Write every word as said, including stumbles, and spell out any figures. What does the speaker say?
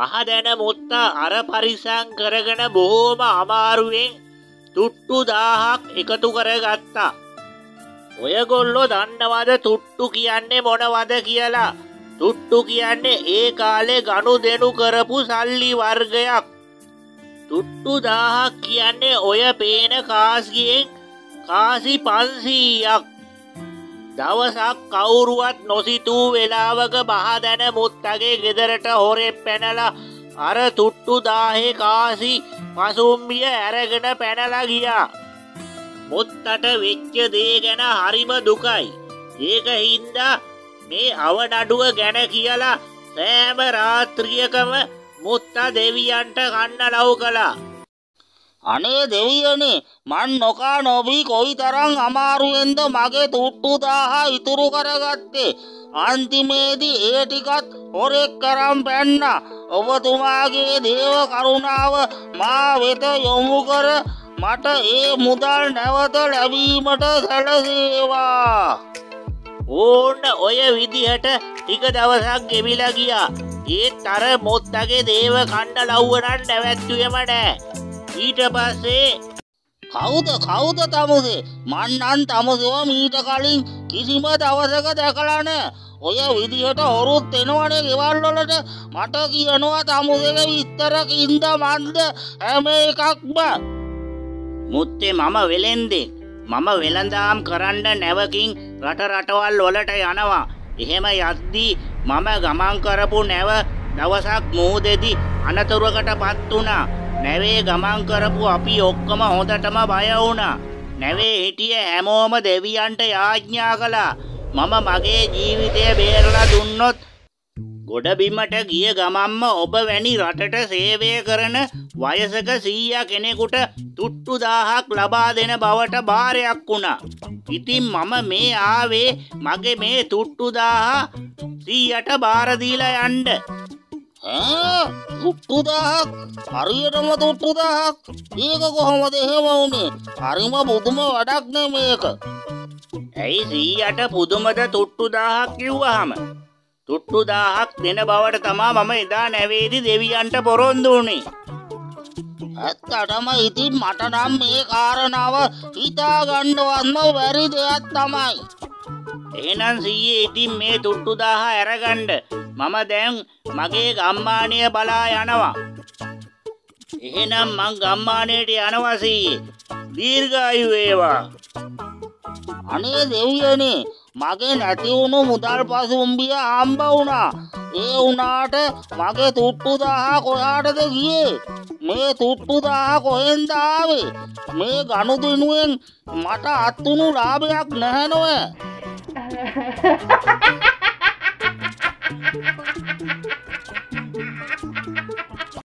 මහදැන මුත්තා අර පරිසම් කරගෙන බොහෝම අමාරුවෙන් තුට්ටු දහයක් එකතු කරගත්තා. ඔයගොල්ලෝ දන්නවද තුට්ටු කියන්නේ මොනවද කියලා? තුට්ටු කියන්නේ ඒ කාලේ ගනුදෙනු කරපු සල්ලි වර්ගයක්. තුට්ටු දහයක් කියන්නේ ඔය පේන කාසියෙන් කාසි පන්සීයක්. දවසක් කවුරුවත් නොසිතූ වෙලාවක මහදැන මුත්තගේ ගෙදරට හොරෙක් පැනලා අර තුට්ටු දාහේ කාසි පසුම්බිය අරගෙන පැනලා ගියා. මුත්තට වෙච්ච දේ ගැන හරිම දුකයි. ඒක හින්දා මේ අවනඩුව ගැන කියලා සෑම රාත්‍රියකම මුත්තා දෙවියන්ට කන්න ලව් කළා. අනේ දෙවියනේ, මන් නොකා නොබී කොයිතරම් අමාරුවෙන්ද මගේ තුට්ටු දහ ඉතුරු කරගත්තේ. අන්තිමේදී ඒ ටිකත් හොරෙක් කරන් පැන්නා. ඔබතුමාගේ දේව කරුණාව මා වෙත යොමු කර මට ඒ මුදල් නැවත ලැබීමට සැලසේවා. ඕන්න ඔය විදිහට ටික දවසක් ගෙවිලා ගියා. ඒත් අර මුත්තගේ දේව කන්න ලව්ව නම් නැවැත්තුවේම නෑ. ඊට පස්සේ කවුද කවුද තමුසේ? මන් නම් තමුසේව මීට කලින් කිසිම දවසක දැකලා නෑ. ඔය විදිහට හොරුත් එනවනේ ගෙවල් වලට. මට කියනවා තමුසේගේ විස්තර කින්ද මන්ද හැම එකක්ම. මුත්තේ මම වෙලෙන්දේ. මම වෙළඳාම් කරන්න නැවකින් රට රටවල් වලට යනවා. එහෙම යද්දී මම ගමන් කරපු නැව දවසක් මුහුදෙදි අනතුරකටපත් වුණා. නැවේ ගමන් කරපු අපි ඔක්කොම හොඳටම බය වුණා. නැවේ හිටිය හැමෝම දෙවියන්ට යාඥා කළා. මම මගේ ජීවිතය බේරලා දුන්නොත් ගොඩබිමට ගිය ගමම්ම ඔබ වැනි රටට සේවය කරන වයසක සීයා කෙනෙකුට තුට්ටු දහයක් ලබා දෙන බවට බාරයක් වුණා. ඉතින් මම මේ ආවේ මගේ මේ තුට්ටු දහ සීයාට බාර දීලා යන්න. ඈ තුට්ටු දහයක්? හරියටම තුට්ටු දහයක්? ඒක කොහොමද එහෙම වුනේ? හරිම පුදුම වැඩක් නේ මේක. ඇයි සීයාට පුදුමද තුට්ටු දහයක් කිව්වහම? තුට්ටු දහයක් දෙන බවට තමා මම එදා නැවේදී දෙවියන්ට පොරොන්දු වුණේ. ඇත්තටම ඉතින් මට නම් මේ කාරණාව හිතා ගන්නවත්ම බැරි දෙයක් තමයි. එහෙනම් සීයේ ඉතින් මේ තුට්ටු දහ අරගන්න. මම දැන් මගේ ගම්මානය බලා යනවා. එහෙනම් මං ගම්මානයට යනවා සීයේ. දීර්ඝායු වේවා. අනේ දෙවියනේ, මගේ නැති වුණු මුදල් පසුම්බිය හම්බ වුණා. ඒ වුණාට මගේ තුට්ටු දහ කොහාටද ගියේ? මේ තුට්ටු දහ කොහෙන්ද ආවේ? මේ ගනුදෙනුවෙන් මට අත්තුණු ලාභයක් නැහැ නෝ.